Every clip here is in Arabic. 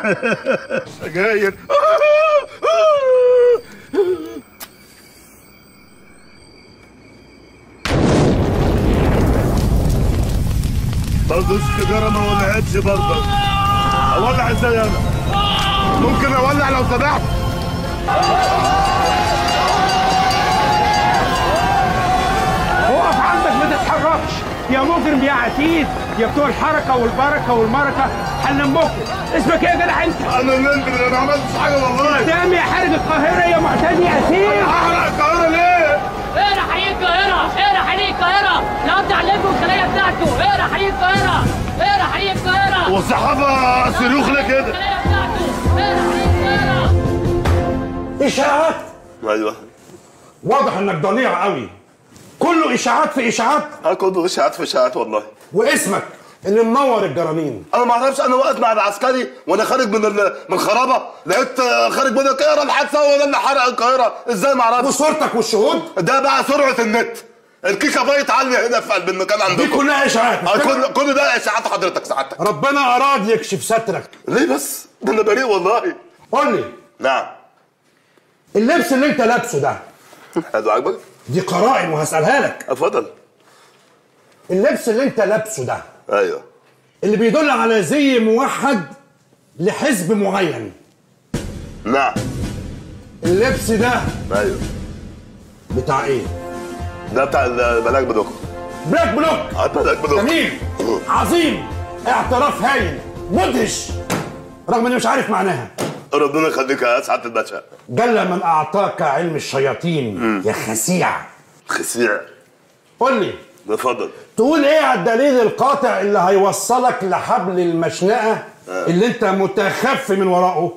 سجاير. برضه السيجاره ما ولعتش برضه. اولع ازاي انا؟ ممكن اولع لو سمحت؟ اقف عندك ما تتحركش يا مجرم يا عتيد يا بتوع الحركه والبركه والمركه. هنلمكم. اسمك ايه يا جدع انت؟ انا نمبر، انا ما عملتش حاجه والله. قدامي يا حارق القاهره يا معتدي اسير. انا هحرق القاهره ليه؟ اقرا حريق القاهره، اقرا حريق القاهره، يقضي عليكم الخليه بتاعته. اقرا حريق القاهره، اقرا حريق القاهره. والصحافه صاروخ ليه كده؟ الخليه بتاعته، اقرا حريق القاهره. اشاعات. ايوه واضح انك ضليع قوي. كله اشاعات في اشاعات. كله اشاعات في اشاعات والله. واسمك اللي منور الجرانين. انا ما اعرفش، انا واقف مع العسكري وانا خارج من الخرابه لقيت خارج من القاهره الحادثه هو ده اللي حرق القاهره. ازاي ما اعرفش؟ وصورتك والشهود؟ ده بقى سرعه النت. الكيكه بايت عاليه هنا في قلب المكان عندكم. دي كلها اشاعات. كل ده اشاعات حضرتك سعادتك. ربنا اراد يكشف سترك. ليه بس؟ ده انا بريء والله. قول لي. نعم. اللبس اللي انت لابسه ده حلو عاجبك؟ دي قرائن وهسألها لك. اتفضل. اللبس اللي انت لابسه ده ايوه اللي بيدل على زي موحد لحزب معين. نعم. اللبس ده ايوه بتاع ايه؟ ده بتاع البلاك بلوك. بلاك بلوك. البلاك بلوك. جميل عظيم، اعتراف هايل مدهش رغم اني مش عارف معناها. ربنا يخليك يا سعاده الباشا. جل من اعطاك علم الشياطين يا خسيع. خسيع. قول لي. اتفضل. تقول ايه على الدليل القاطع اللي هيوصلك لحبل المشنقه اللي انت متخفي من وراءه؟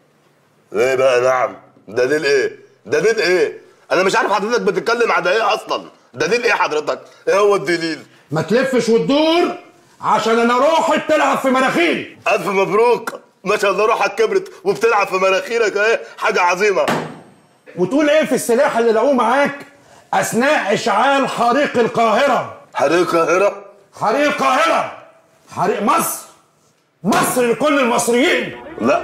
ايه بقى؟ نعم. دليل ايه؟ دليل ايه؟ انا مش عارف حضرتك بتتكلم على ايه اصلا. دليل ايه حضرتك؟ ايه هو الدليل؟ ما تلفش وتدور عشان انا روحي بتلعب في مناخيري. الف مبروك، ما شاء الله روحك كبرت وبتلعب في مناخيرك. ايه حاجه عظيمه. وتقول ايه في السلاح اللي لقوه معاك اثناء اشعال حريق القاهره؟ حريق القاهره؟ حريق القاهره، حريق مصر، مصر لكل المصريين. لا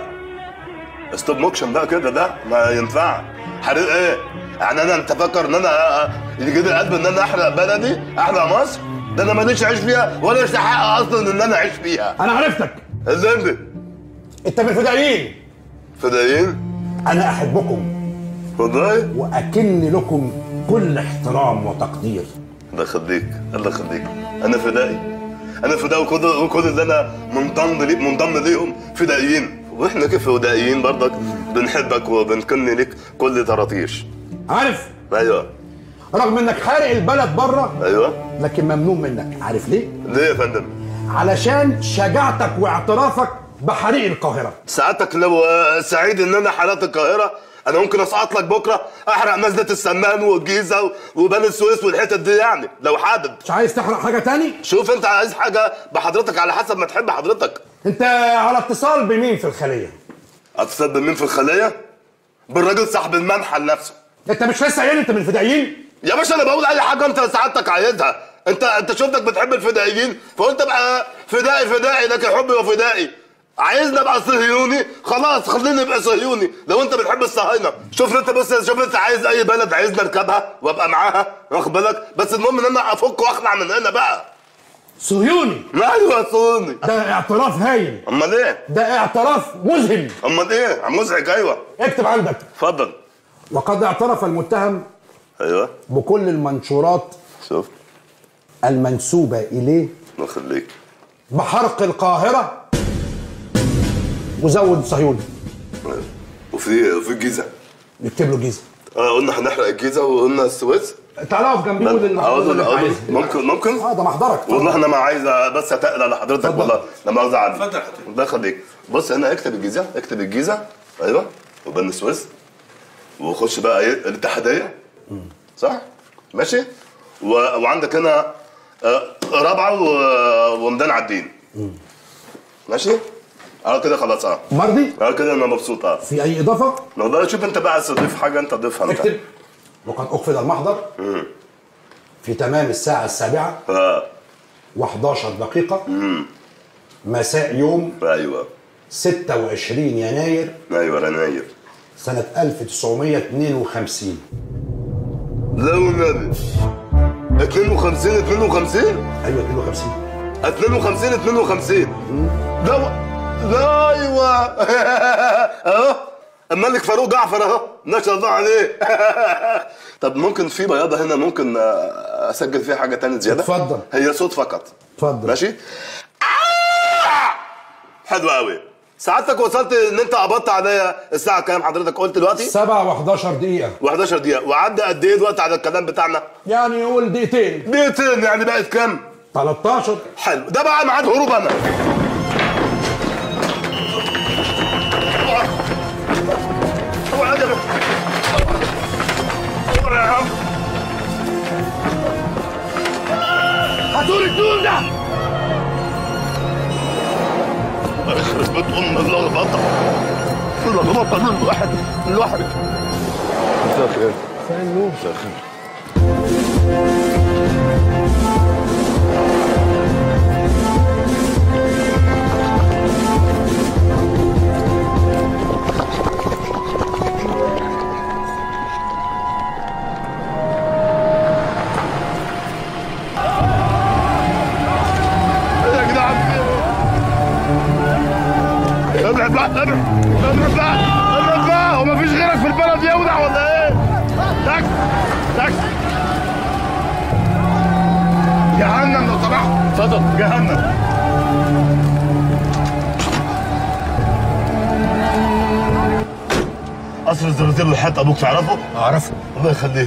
ستوب موكشن بقى كده، ده ما ينفع. حريق ايه؟ يعني انت فاكر ان انا يجي لي قلب ان انا احرق بلدي، احرق مصر؟ ده انا ماليش عيش فيها ولا استحق اصلا ان انا اعيش فيها. انا عرفتك. الليمبي. انت من الفدائيين. فدائيين؟ انا احبكم والله واكن لكم كل احترام وتقدير. الله يخليك، الله يخليك. انا فدائي، انا فدائي، وكل اللي انا منضم ليهم فدائيين. واحنا كيف فدائيين برضك بنحبك وبنكن لك كل طراطيش. عارف؟ ايوه. رغم انك حارق البلد بره. ايوه. لكن ممنوع منك. عارف ليه؟ ليه يا فندم؟ علشان شجاعتك واعترافك بحريق القاهره. سعادتك لو سعيد ان انا حرقت القاهره، انا ممكن اسقط لك بكره احرق مسجد السمان والجيزه وبني السويس والحتت دي، يعني لو حابب. مش عايز تحرق حاجه تاني؟ شوف انت عايز حاجه بحضرتك على حسب ما تحب حضرتك. انت على اتصال بمين في الخليه؟ اتصل بمين في الخليه؟ بالراجل صاحب المنحل نفسه. انت مش لسه قايل انت من الفدائيين؟ يا باشا انا بقول اي حاجه انت سعادتك عايزها. انت شفتك بتحب الفدائيين فقلت ابقى فدائي لكن حبي وفدائي. عايزني ابقى صهيوني؟ خلاص خليني ابقى صهيوني لو انت بتحب الصهاينه. شوف انت بس، شوف انت عايز اي بلد عايزني اركبها وابقى معاها، واخد بالك؟ بس المهم ان انا افك واخلع من هنا بقى. صهيوني؟ ايوه صهيوني. ده اعتراف هايل. امال ايه؟ ده اعتراف مذهل. امال ايه؟ مزعج. ايوه. اكتب عندك. اتفضل. وقد اعترف المتهم ايوه بكل المنشورات شوف المنسوبه اليه الله يخليك بحرق القاهره وزود صهيوني. وفي الجيزه نكتب له جيزه. قلنا هنحرق الجيزه وقلنا السويس. تعالى اقف جنبي قول اللي ممكن ده محضرك. والله انا ما عايز بس اتقل على حضرتك. اتفضل. والله لا مؤاخذه عني. اتفضل يا حضرتك. الله يخليك. بص هنا اكتب الجيزه، اكتب الجيزه. ايوه وبني السويس وخش بقى ايه الاتحاديه. صح ماشي. وعندك هنا رابعه وميدان عابدين. ماشي كده خلاص. مرضي؟ كده انا مبسوط. في اي اضافه؟ والله شوف انت بقى عايز تضيف حاجه انت ضيفها انت. اكتب. وقد اقفل المحضر في تمام الساعه 7 و11 دقيقه مساء يوم ايوه 26 يناير ايوه يناير سنة 1952. لا والنبي 52 ايوه 52. 52 لا ايوه اهو الملك فاروق جعفر اهو ما شاء الله عليه. طب ممكن في بياضه هنا ممكن اسجل فيها حاجه تانية زياده؟ اتفضل. هي صوت فقط. اتفضل. ماشي. حلو قوي. سعادتك وصلت ان انت قبضت عليا الساعه كام حضرتك قلت دلوقتي؟ 7 و11 دقيقة. و11 دقيقه. وعدى قد ايه الوقت على الكلام بتاعنا؟ يعني قول دقيقتين. دقيقتين يعني بقت كام؟ 13. حلو. ده بقى ميعاد هروب انا. هاتولي الدول ده. يخرب بيت ام اللخبطه من الواحد مساء الخير. مساء النور. مساء الخير. ابعد بقى هو مفيش غيرك في البلد يودع ولا ايه؟ تاكس جهنم لو سمحت. اتفضل. جهنم. قصر الزرازير اللي حاط ابوك تعرفه؟ اعرفه. الله يخليك.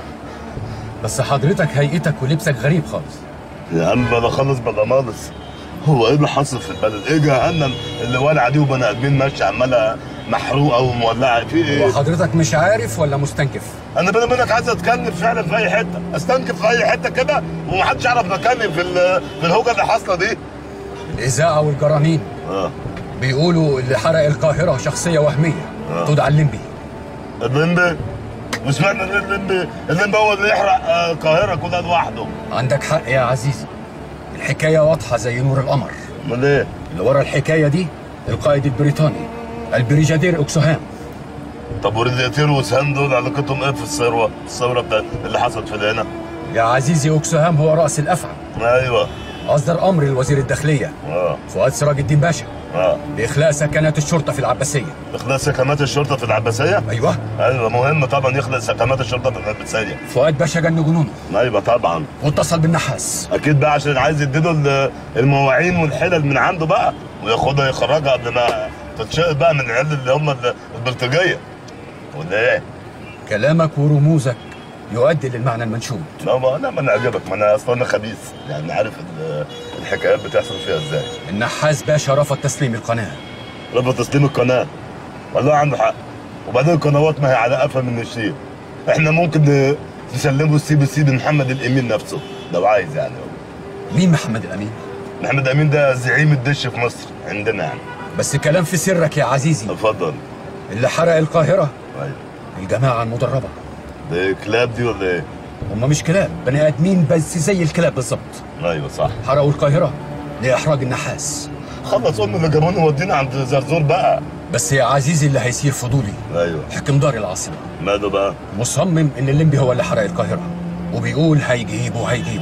بس حضرتك هيئتك ولبسك غريب خالص. يا عم بلا خالص بلا مالص. هو ايه اللي حصل في البلد؟ ايه جهنم اللي والعه دي وبني ادمين ماشيه عماله محروقه ومولعه في ايه؟ وحضرتك مش عارف ولا مستنكف؟ انا بيني وبينك عايز اتكلم فعلا في اي حته، استنكف في اي حته كده ومحدش يعرف مكاني في الهوجه اللي حاصله دي. الاذاعه والجرانين بيقولوا اللي حرق القاهره شخصيه وهميه تدعى الليمبي. الليمبي؟ مش معنى الليمبي هو اللي يحرق القاهره كلها لوحده. عندك حق يا عزيزي، الحكايه واضحه زي نور القمر. امال ايه؟ اللي ورا الحكايه دي القائد البريطاني البريجادير اوكسهام. طب والريجادير وسهام دول علاقتهم ايه في الثوره بتاعت اللي حصلت في هنا؟ يا عزيزي اوكسهام هو راس الافعى. ايوه. اصدر امر لوزير الداخليه فؤاد سراج الدين باشا باخلاء سكنات الشرطه في العباسيه. اخلاء سكنات الشرطه في العباسيه؟ ايوه مهم طبعا يخلق سكنات الشرطه في العباسيه. فؤاد باشا جن جنونه. ايوه طبعا. واتصل بالنحاس. اكيد بقى عشان عايز يديله المواعين والحلل من عنده بقى وياخدها يخرجها قبل ما تتشقط بقى من العيال اللي هم البلطجيه. ولا ايه؟ كلامك ورموزك يؤدي للمعنى المنشود. لا ما انا عجبك، ما انا اصلا انا خبيث يعني عارف الحكايات بتحصل فيها ازاي. النحاس باشا رفض تسليم القناه. رفض تسليم القناه؟ والله عنده حق. وبعدين القنوات ما هي على قفا من الشيء. احنا ممكن نسلمه السي محمد الامين نفسه لو عايز يعني. مين محمد الامين؟ محمد الامين ده زعيم الدش في مصر عندنا يعني. بس كلام في سرك يا عزيزي. اتفضل. اللي حرق القاهره ايوه الجماعه المدربه. ده كلاب دي ولا ايه؟ هم مش كلاب، بني ادمين بس زي الكلاب بالظبط. ايوه صح. حرقوا القاهره لاحراج النحاس. خلص اللي جابونا ودينا عند زرزور بقى. بس يا عزيزي اللي هيصير فضولي. ايوه. حكم دار العاصمه ماله بقى؟ مصمم ان الليمبي هو اللي حرق القاهره وبيقول هيجيبه. ايه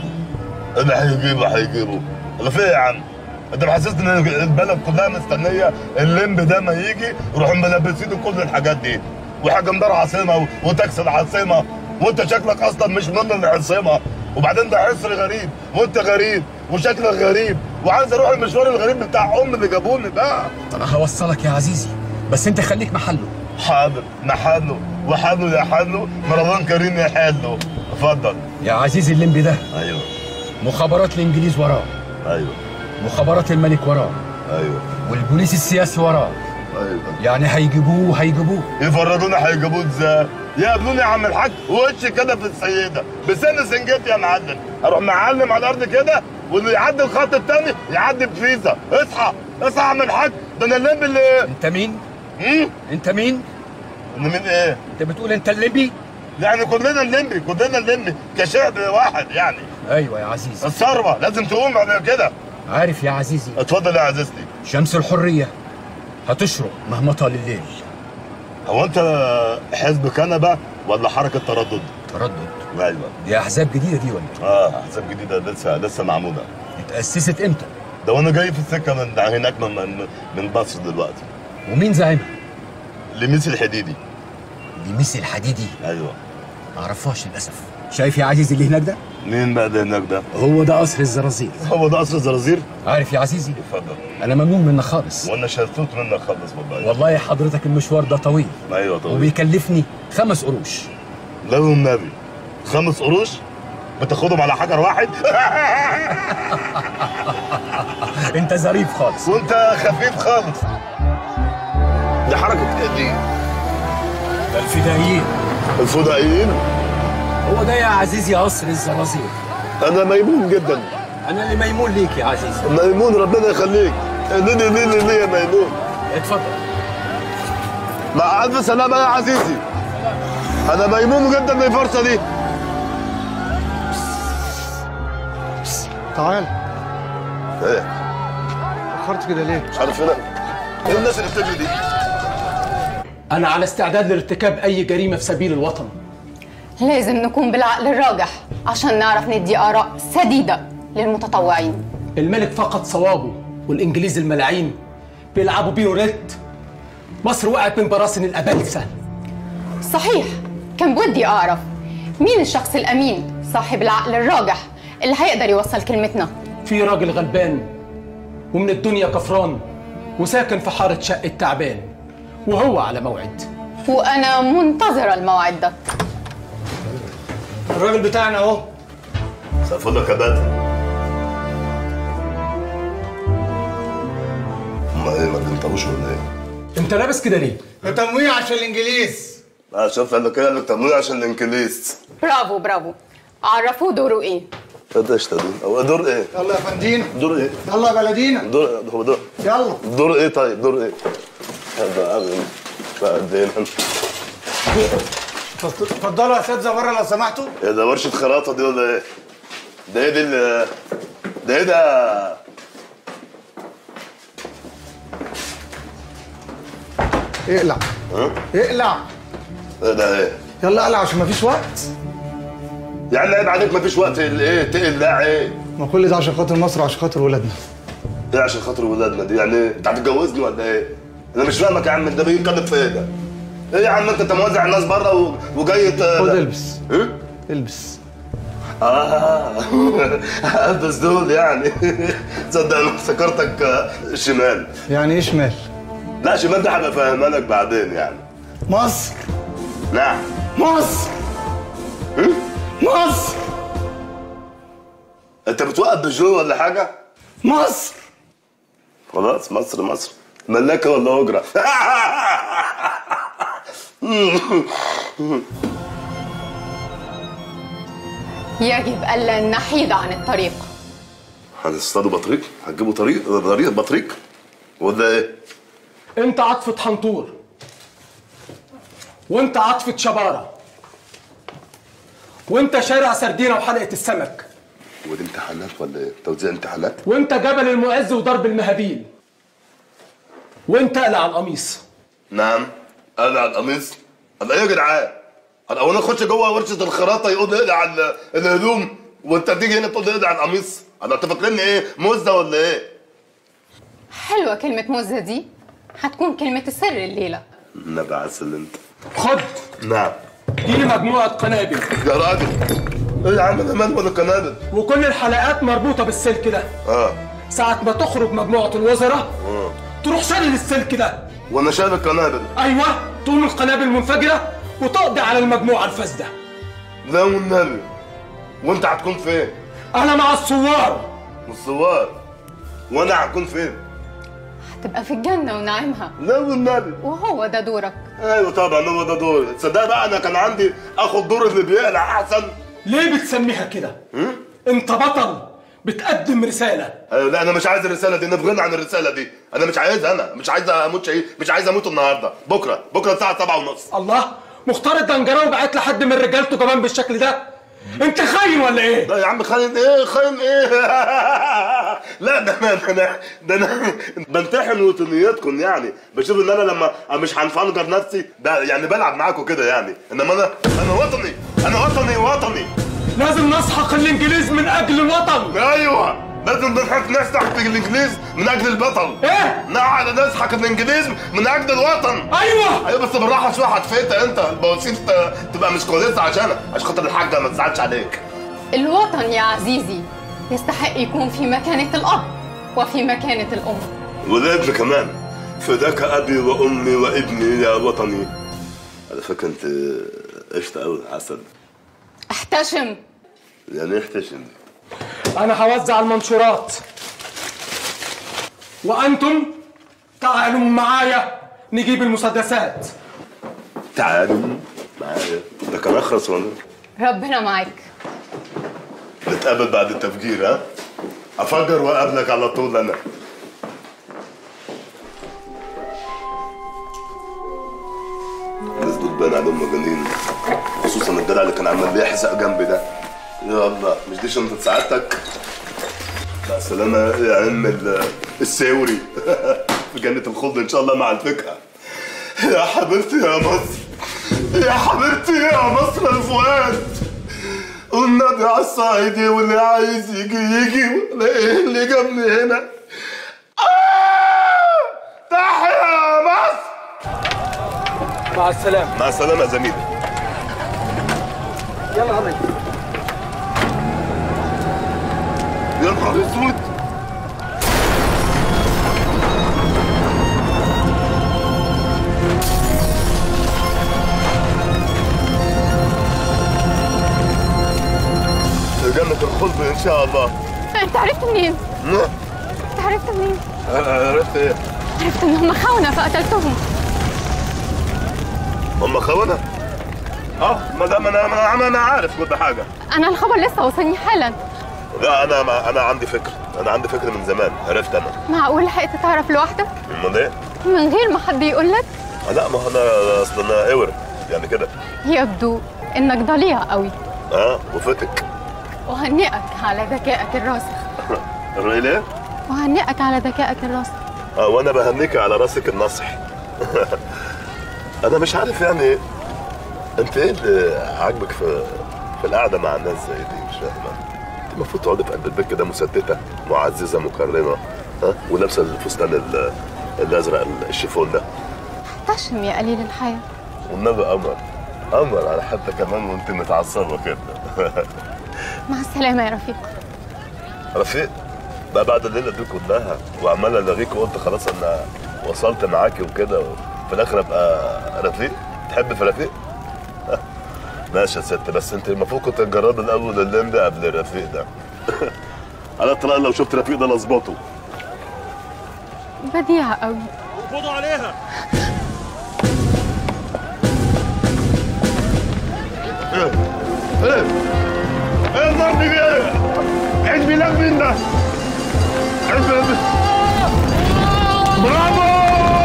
اللي هيجيبه؟ اللي فيه يا عم؟ انت محسسني ان البلد كلها مستنيه الليمبي ده ما يجي يروحوا ملبسينه كل الحاجات دي وحكم دار عاصمه وتاكس العاصمه وانت شكلك اصلا مش من العاصمه وبعدين ده عصر غريب وانت غريب وشكلك غريب وعايز اروح المشوار الغريب بتاع اللي جابوني بقى. انا هوصلك يا عزيزي بس انت خليك محله. حاضر محله وحله يا حله رمضان كريم يا حله. اتفضل يا عزيزي. الليمبي ده ايوه مخابرات الانجليز وراه. ايوه. مخابرات الملك وراه. ايوه. والبوليس السياسي وراه. ايوه. يعني هيجيبوه. يفرجونا هيجيبوه ازاي؟ يقابلوني يا عم الحاج وش كده في السيده بسن سنجتي يا معلم، اروح معلم على الارض كده واللي يعدي الخط الثاني يعدي بفيزا. اصحى يا عم الحاج، ده انا الليمبي اللي. انت مين؟ انت مين؟ انا مين ايه؟ انت بتقول انت الليمبي؟ يعني كلنا الليمبي كشعب واحد يعني. ايوه يا عزيزي. الثروه لازم تقوم بعد كده. عارف يا عزيزي. اتفضل يا عزيزتي. شمس الحريه هتشرق مهما طال الليل. هو انت حزب كنبه ولا حركه تردد؟ تردد؟ ايوه. دي احزاب جديده دي ولا؟ احزاب جديده لسه معموله. اتأسست امتى؟ ده وانا جاي في السكه من هناك من مصر دلوقتي. ومين زعيمها؟ لميس الحديدي. لميس الحديدي؟ ايوه. معرفهاش للاسف. شايف يا عزيزي اللي هناك ده؟ مين بقى اللي هناك ده؟ هو ده قصر الزرازير. هو ده قصر الزرازير؟ عارف يا عزيزي؟ اتفضل. انا ممنون منك خالص. وانا شلتوت منك خالص والله. والله حضرتك المشوار ده طويل. ايوه طويل. وبيكلفني 5 قروش. لا والنبي 5 قروش؟ بتاخدهم على حجر واحد؟ انت ظريف خالص. وانت خفيف خالص. دي حركه ايه دي؟ الفدائيين. الفدائيين؟ هو ده يا عزيزي قصر الزرازير. انا ميمون جدا. انا اللي ميمون ليك يا عزيزي. ميمون ربنا يخليك. ليه يا ميمون. اتفضل. مع الف سلامه يا عزيزي. انا ميمون جدا بالفرصه دي. تعال. ايه؟ اخرت كده ليه؟ مش عارف هنا. ايه الناس اللي بتجري دي؟ أنا على استعداد لارتكاب أي جريمة في سبيل الوطن. لازم نكون بالعقل الراجح عشان نعرف ندي آراء سديدة للمتطوعين. الملك فقد صوابه والإنجليز الملاعين بيلعبوا بيه ريت. مصر وقعت من براسن الأبلسة. صحيح، كان بودي أعرف مين الشخص الأمين صاحب العقل الراجح اللي هيقدر يوصل كلمتنا. في راجل غلبان ومن الدنيا كفران وساكن في حارة شقة تعبان وهو على موعد. وأنا منتظرة الموعد ده. الراجل بتاعنا اهو. سقفل لك يا بدر. هما ايه ما بينطروش ولا ايه؟ أنت لابس كده ليه؟ ده تمويه عشان الانجليز. شوف قال لك ايه؟ قال لك تمويه عشان الانجليز. برافو برافو. عرفوه دوره إيه؟ ده اشتغل. هو دور ايه؟ يلا يا فندينا. دور ايه؟ يلا يا بلدينا. هو دور. يلا. دور ايه طيب؟ دور ايه؟ هذا بعدين. اتفضلوا يا اساتذه بره لو سمحتوا. ايه ده ورشه خراطه دي ولا ايه؟ ده ايه دي ده ايه ده؟ اقلع. ها؟ اقلع. ايه ده ايه؟ يلا اقلع عشان مفيش وقت. يعني عيب عليك مفيش وقت ايه؟ تقلع ايه؟ ما كل ده عشان خاطر مصر وعشان خاطر ولادنا. ايه عشان خاطر ولادنا دي؟ يعني انت هتتجوزني ولا ايه؟ انا مش فاهمك يا عم. انت بيتكلم في ايه ده؟ ايه يا عم انت موزع الناس بره وجاي خد البس. ايه؟ البس. البس دول يعني. تصدق انا افتكرتك شمال. يعني ايه شمال؟ لا شمال ده هبقى فاهمها لك بعدين يعني. مصر. نعم. مصر. مصر. انت بتوقف بالجو ولا حاجه؟ مصر. خلاص مصر ملاكه ولا اجره؟ يجب ألا نحيد عن الطريق. هنصطادوا بطريق؟ هتجيبوا بطريق؟ وده ايه؟ أنت عطفة حنطور وأنت عطفة شبارة وأنت شارع سردينة وحلقة السمك. ودي امتحانات ولا ايه؟ توزيع امتحانات؟ وأنت جبل المعز وضرب المهابيل. وأنت قلع القميص. نعم قلع القميص؟ انا ايه يا جدعان؟ انا اول اخش جوه ورشه الخراطه يقول لي اقلع الهدوم وانت تيجي هنا تقول لي اقلع القميص؟ انا انت فاكرني ايه؟ مزه ولا ايه؟ حلوة كلمة مزة دي، هتكون كلمة السر الليلة. النبي عسل انت. خد. نعم. دي مجموعة قنابل. يا راجل ايه يا عم انا مال ولا قنابل؟ وكل الحلقات مربوطة بالسلك ده. ساعة ما تخرج مجموعة الوزراء تروح شايل السلك ده. وانا شايل القنابل. ايوه تقوم القنابل منفجرة وتقضي على المجموعة الفاسدة. لا والنبي. وانت هتكون فين؟ أنا مع الثوار. الثوار؟ وانا هكون فين؟ هتبقى في الجنة ونعيمها. لا والنبي. وهو ده دورك. ايوه طبعا هو ده دوري. تصدق بقى انا كان عندي اخد دور اللي بيقلع احسن. ليه بتسميها كده؟ انت بطل بتقدم رسالة. ايوه لا انا مش عايز الرسالة دي، نبغينا عن الرسالة دي. انا مش عايزها، انا مش عايز اموت شيء، مش عايز اموت النهارده، بكره الساعة 7:30. الله، مختار الدنجراوي بعت لحد من رجالته كمان بالشكل ده؟ انت خاين ولا ايه؟ لا يا عم خاين ايه خاين ايه؟ لا ده انا بمتحن وطنياتكم يعني، بشوف ان انا لما مش هنفنجر نفسي ده يعني بلعب معاكم كده يعني، انما انا وطني، انا وطني. لازم نسحق الانجليز من اجل الوطن. ايوه لازم نسحق الانجليز من اجل البطل. ايه؟ نسحق الانجليز من اجل الوطن. ايوه بس بالراحه شويه هتفيتها انت، البواسير تبقى مش كويسه عشان خاطر الحاجه ما تزعلش عليك. الوطن يا عزيزي يستحق يكون في مكانة الأب وفي مكانة الأم، والابن كمان. فداك ابي وامي وابني يا وطني. على فكره انت قشطه قوي عسل. احتشم. يعني احتشم. انا هوزع المنشورات وانتم تعالوا معايا نجيب المسدسات. تعالوا معايا؟ ده كان اخرس ولا؟ ربنا معاك. نتقابل بعد التفجير ها؟ افجر واقابلك على طول انا. الناس دول باين عليهم مجانين، خصوصا الجدع اللي كان عمال بيحزق جنبي ده. يا الله مش دي شنطة سعادتك؟ مع السلامة يا عم الساوري. في جنة الخلد إن شاء الله مع الفكرة. يا حبيبتي يا مصر، يا حبيبتي يا مصر الفؤاد. والنبي على الصعيدي واللي عايز يجي ولا إيه اللي جابني هنا؟ تحيا يا مصر. مع السلامة. مع السلامة يا زميلي. يلا عمل. يا نهار اسود. جنة الخلد ان شاء الله. انت عرفت منين؟ انت عرفت منين؟ عرفت ايه؟ عرفت ان هم خونة فقتلتهم. هم خونة؟ ما دام انا عارف كل حاجة. انا الخبر لسه وصلني حالا. لا انا عندي فكرة من زمان، عرفت انا. معقول لحقت تعرف لوحدك؟ امال ايه؟ من غير ما حد يقول لك؟ لا ما انا اصل انا اور يعني كده. يبدو انك ضليع قوي. وفتك. وهنئك على ذكائك الراسخ. ليه؟ وهنئك على ذكائك الراسخ. وانا بهنيك على راسك النصح. انا مش عارف يعني انت ايه اللي عاجبك في القعده مع الناس زي دي؟ مش فاهم. انت المفروض تقعدي في قلب البيت كده مسدته معززه مكرمه، ولابسه الفستان الازرق الشيفون ده. احتشم يا قليل الحياه. والنبي قمر على حتى كمان وانت متعصبه كده. مع السلامه يا رفيق بقى بعد الليله دي كلها وعمال الغيك وقلت خلاص انا وصلت معاكي وكده، وفي الاخر ابقى رفيق؟ تحب في رفيق؟ ماشي يا ست، بس انت المفروض كنت تجربي الاول اللمبي قبل الرفيق ده. على الطلاق لو شفت رفيق ده لظبطه. بديعه قوي. خدوا عليها. ايه الضرب دي ايه؟ عيد ميلاد مين ده؟ عيد ميلاد برافو!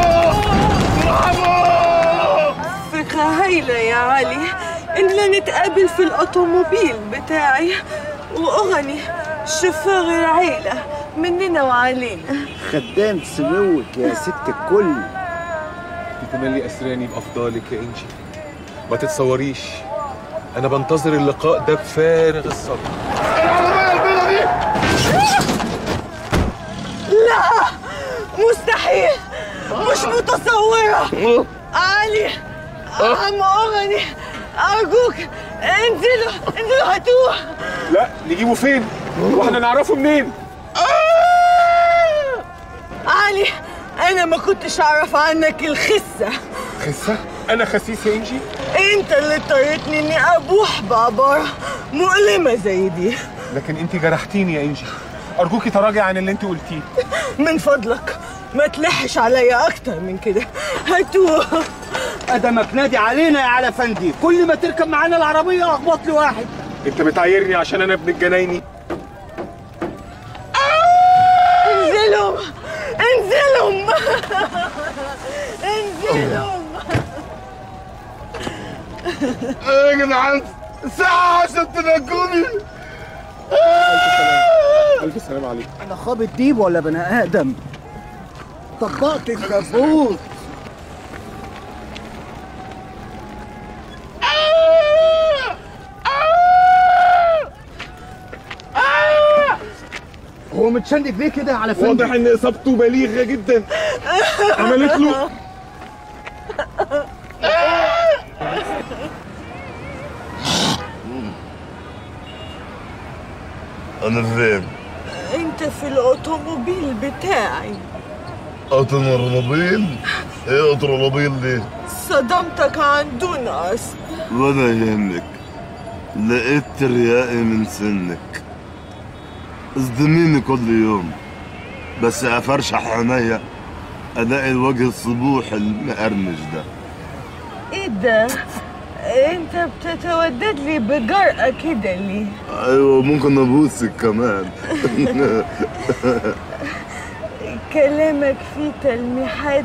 فكرة هايلة يا علي إننا نتقابل في الأوتوموبيل بتاعي وأغني شوفير العيلة مننا وعلينا. خدام سموك يا ست الكل. تتملي أسراني بأفضالك يا إنجي. ما تتصوريش أنا بنتظر اللقاء ده بفارغ الصبر. العربية البيضة دي! لا مستحيل، مش متصورة. علي عم أغني أرجوك انزلوا هاتوه. لا نجيبه فين؟ واحنا نعرفه منين؟ علي أنا ما كنتش أعرف عنك الخسة. خسة؟ أنا خسيس يا إنجي؟ أنت اللي اضطريتني إني أبوح بعبارة مؤلمة زي دي. لكن أنت جرحتيني يا إنجي، أرجوكي تراجعي عن اللي أنت قلتيه. من فضلك ما تلحش عليا أكتر من كده. هاتوه. قدمك نادي علينا يا على فندي، كل ما تركب معانا العربية أخبط لي واحد. أنت بتعايرني عشان أنا ابن الجنايني؟ انزلهم انزلهم انزلهم. ايه يا جدعان؟ ساعة عشان تنجوني. ألف سلام عليكم. انا خابط ديب ولا بني ادم؟ طبقت الكابوس. هو متشنج ليه كده على فندق؟ واضح ان اصابته بليغه جدا. عملت له انا فين؟ انت في الاوتوموبيل بتاعي. اوتوموبيل؟ ايه اوتوموبيل دي؟ صدمتك عن دون قصد. ولا يهمك، لقيت ترياقي من سنك. اصدميني كل يوم بس افرشح عينيا الاقي الوجه الصبوح المقرمش ده. ايه ده؟ انت بتتودد لي بجرأة كده ليه؟ ايوه ممكن ابوسك كمان. كلامك فيه تلميحات.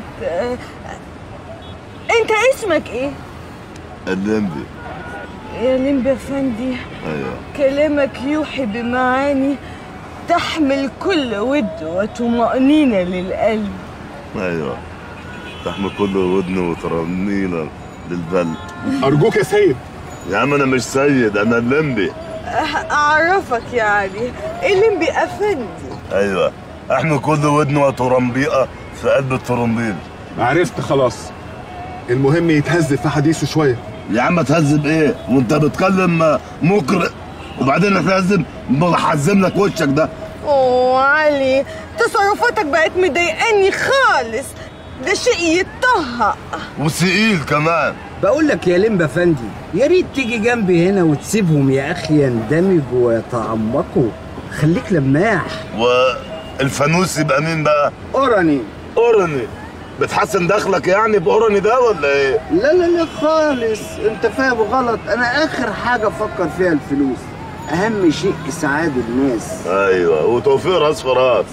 انت اسمك ايه؟ اللمبي. يا لمبي افندي. ايوه. كلامك يوحي بمعاني تحمل كل ود وطمأنينة للقلب. ايوه تحمل كل ودن وترنينا للبل. ارجوك يا سيد. يا عم انا مش سيد، انا اللمبي. اعرفك يعني اللمبي افندي. ايوه احمل كل ودن وترنبيقه في قلب الترنبيل. عرفت خلاص. المهم يتهذب في حديثه شويه. يا عم تهذب ايه وانت بتكلم مقرئ؟ وبعدين اتهذب بحزم لك وشك ده. اوه علي، تصرفاتك بقت مضايقاني خالص. ده شيء يتطهق وثقيل كمان. بقول لك يا لمبا فندي، يا ريت تيجي جنبي هنا وتسيبهم يا اخي يندمجوا ويتعمقوا. خليك لماح. والفانوس يبقى مين بقى؟ اوراني. اوراني؟ بتحسن دخلك يعني باوراني ده ولا ايه؟ لا لا لا خالص، انت فاهم غلط. انا اخر حاجه افكر فيها الفلوس، اهم شيء اسعاد الناس. ايوه وتوفيق راس في راس.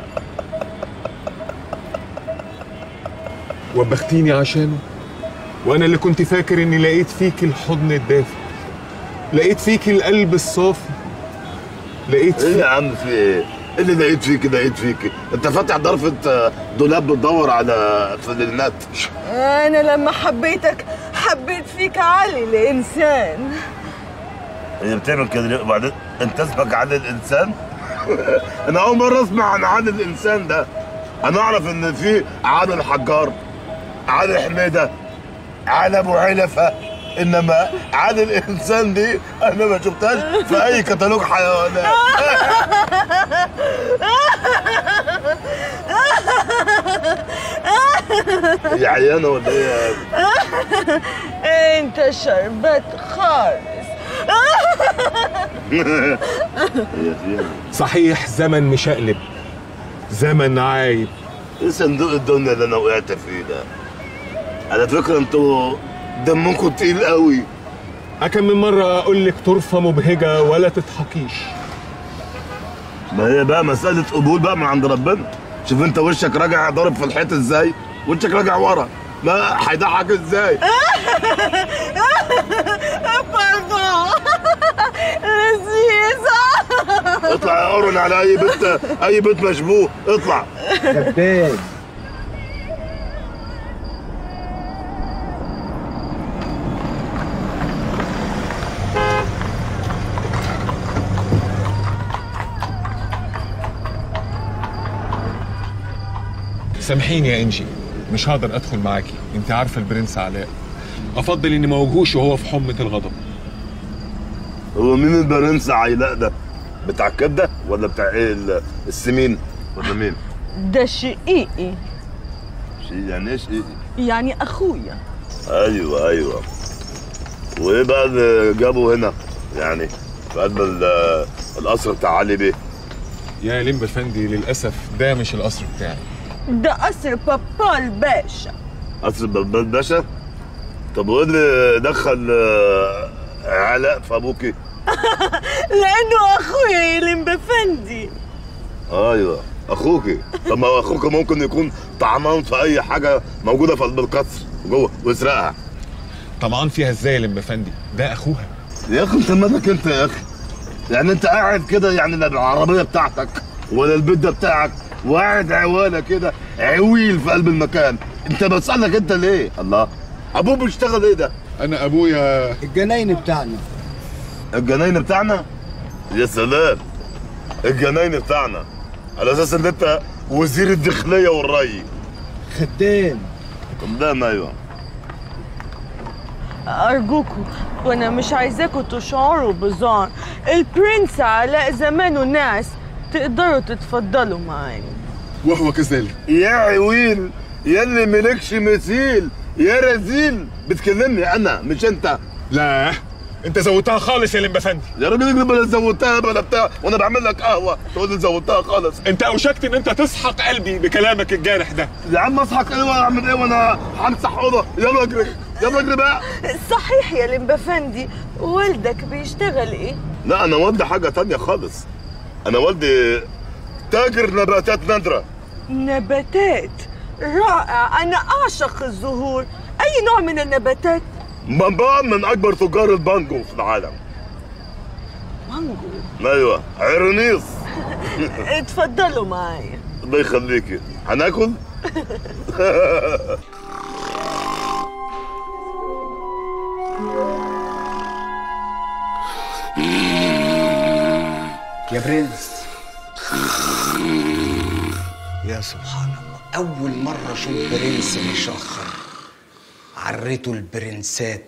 وبختيني عشانه، وانا اللي كنت فاكر اني لقيت فيك الحضن الدافئ، لقيت فيك القلب الصافي، لقيت ايه يا عم في ايه؟ ايه اللي لقيت فيك؟ لقيت فيك انت فاتح ضرفه دولاب بتدور على فلينات. انا لما حبيتك حبيت فيك علي الانسان. هي بتعمل كده ليه؟ وبعدين انت اسمك علي الانسان؟ انا اول مره اسمع عن علي الانسان ده. انا اعرف ان في علي الحجار، علي حميده، علي ابو علفه، انما علي الانسان دي انا ما شفتهاش في اي كتالوج حيوانات. يا عيانه ولا ايه يا انت شربت خالص. صحيح زمن مشقلب، زمن عايب. ايه صندوق الدنيا اللي انا وقعت فيه ده؟ على فكره انتوا دمكم تقيل قوي. أكم من مرة أقول لك طرفة مبهجة ولا تضحكيش. ما هي بقى مسألة قبول بقى من عند ربنا. شوف انت وشك راجع ضارب في الحيط ازاي؟ وشك راجع ورا، ما هيضحك ازاي؟ باردون لذيذة. اطلع يا قرن على اي بيت مشبوه، اطلع. كذاب. سامحيني يا انجي، مش هقدر ادخل معاكي، انت عارفه البرنس علاء. افضل اني ما اواجهوش وهو في حمة الغضب. هو مين البرنس علاء ده؟ بتاع الكبده ولا بتاع ايه السمين ولا مين؟ ده شقيقي. يعني ايه شقيقي؟ يعني اخويا. ايوه. وايه بقى اللي جابه هنا يعني في قلب القصر بتاع علي بيه؟ يا لمبا فندي للاسف ده مش القصر بتاعي. ده قصر بابا الباشا. قصر بابا الباشا؟ طب وايه اللي دخل علاء في ابوكي؟ لانه اخويا يا لمبا فندي. ايوه اخوكي. طب ما اخوك ممكن يكون طعمان في اي حاجه موجوده في قلب القصر جوه ويسرقها. طمعان فيها ازاي يا لمبا فندي؟ ده اخوها. يا اخي انت مالك انت يا اخي؟ يعني انت قاعد كده يعني لا العربيه بتاعتك ولا البيت ده بتاعك وقاعد عواله كده عويل في قلب المكان، انت بسألك انت ليه؟ الله ابوه بيشتغل ايه ده؟ انا ابويا الجناين بتاعنا. الجناين بتاعنا؟ يا سلام، الجناين بتاعنا على اساس ان انت وزير الداخليه والري. خدام. خدام ايوه. أرجوكوا وأنا مش عايزاكوا تشعروا بزعل، البرنس علاء زمانه ناس، تقدروا تتفضلوا معانا. وهو كذلك. يا عويل يا اللي ملكش مثيل يا رزيل، بتكلمني انا مش انت. لا انت زودتها خالص يا لمبا فندي. يا راجل بلا زودتها بلا بتاع، وانا بعمل لك قهوه تقول لي زودتها خالص. انت اوشكت ان انت تسحق قلبي بكلامك الجارح ده. يا عم اسحق ايه واعمل ايه وانا همسح اوضه؟ يلا اجري يلا اجري بقى. صحيح يا لمبا فندي، والدك بيشتغل ايه؟ لا انا والدي حاجه تانية خالص، انا والدي تاجر نباتات نادره. نباتات؟ رائع، أنا أعشق الزهور. أي نوع من النباتات؟ بنبان من اكبر تجار البانجو في العالم. مانجو؟ ايوه عرنيس. اتفضلوا معايا. الله يخليكي، هناكل؟ يا برنس، يا سبحان الله، أول مرة أشوف برنس مشخر. عريته البرنسات.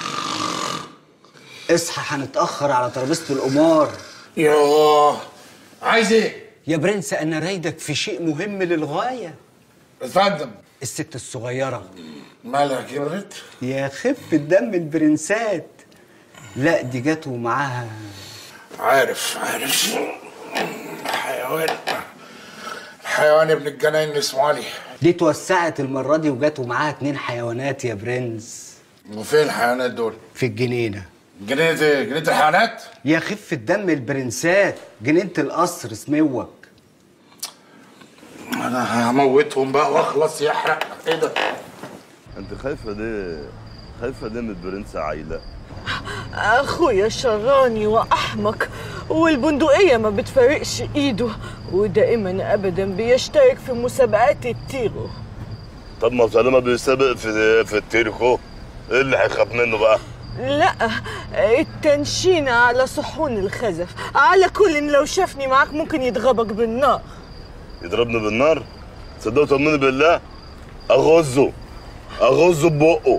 اصحى هنتأخر على ترابيزة القمار. يوه، عايز ايه؟ يا برنس أنا رايدك في شيء مهم للغاية. اتفضل. الست الصغيرة مالها كبرت؟ يا خفة دم البرنسات. لا دي جت ومعاها. عارف حيوان ابن الجناين اللي اسمه علي. دي اتوسعت المرة دي وجت ومعاها 2 حيوانات يا برنس. وفين الحيوانات دول؟ في الجنينة. جنينة ايه؟ جنينة الحيوانات؟ يا خفة دم البرنسات، جنينة القصر سموك. انا هموتهم بقى واخلص يحرق. ايه ده؟ انت خايفه ليه؟ خايفه ليه من البرنس عايله؟ أخويا شراني وأحمق، والبندقية ما بتفرقش إيده، ودائما أبدا بيشترك في مسابقات التيرو. طب ما طالما بيسابق في التيركو، ايه اللي هيخاف منه بقى؟ لا، التنشين على صحون الخزف. على كل لو شافني معاك ممكن يضربك بالنار. يضربني بالنار؟ صدقوا طمني بالله اغزه ببقه.